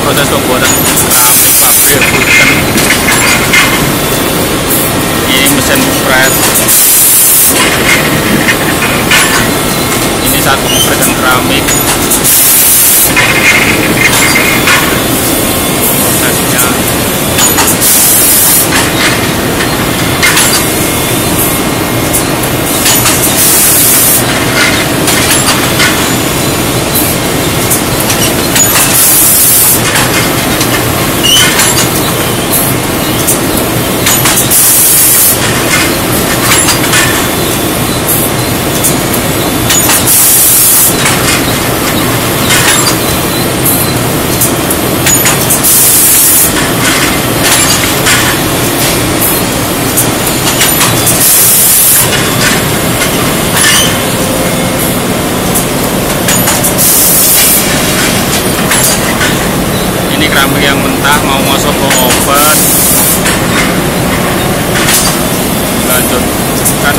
proses pembuatan keramik pabrik Fulton. Ini mesin press. Ini saat pembuatan keramik. Prosesnya. Ini keramik yang mentah mau masuk ke oven, lanjutkan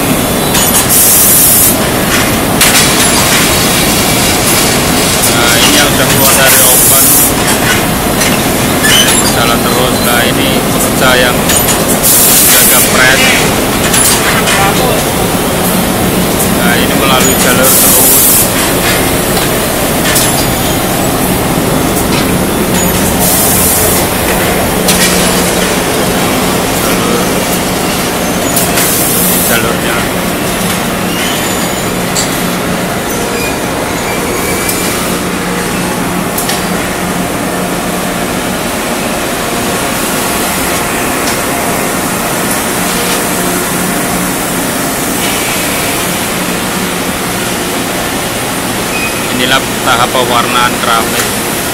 ini yang sudah keluar dari oven, jalan terus. Nah ini pekerja yang jaga press. Nah ini melalui jalur terus. Jalurnya inilah tahap pewarnaan keramik.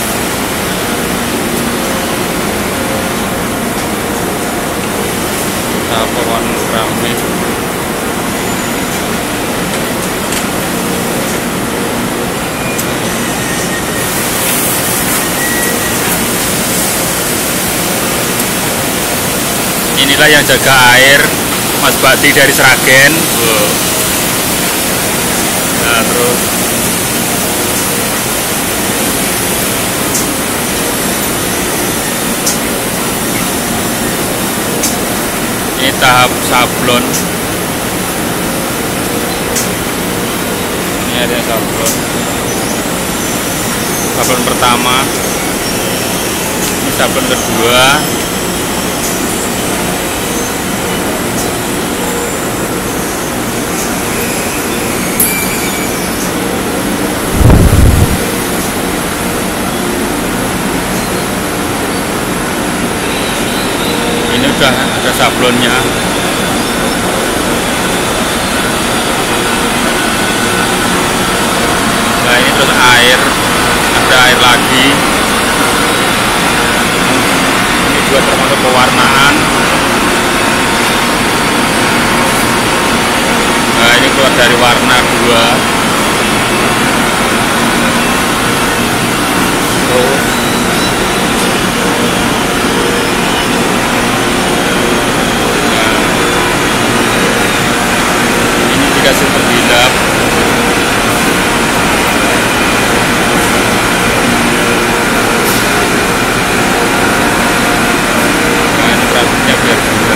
Tahap pewarnaan keramik. Inilah yang jaga air, Mas Bati dari Sragen. Nah terus ini tahap sablon. Ini ada sablon. Sablon pertama. Ini sablon kedua. Sudah ada sablonnya. Nah ini terus air, ada air lagi. Ini juga termasuk pewarnaan. Nah ini keluar dari warna 2. Dikasih terbilap. Nah ini keramiknya biar juga.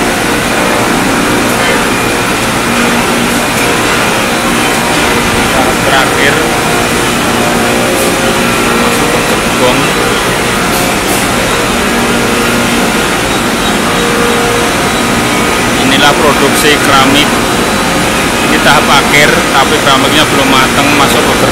Tahap terakhir masuk ke cebong. Inilah produksi keramik. Ini tahap akhir, tapi keramiknya belum matang, masuk ke